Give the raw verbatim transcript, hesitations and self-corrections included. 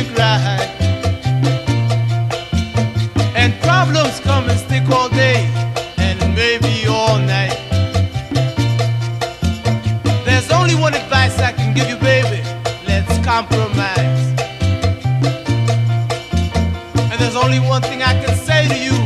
think right. And problems come and stick all day, and maybe all night. There's only one advice I can give you, baby. Let's compromise. And there's only one thing I can say to you.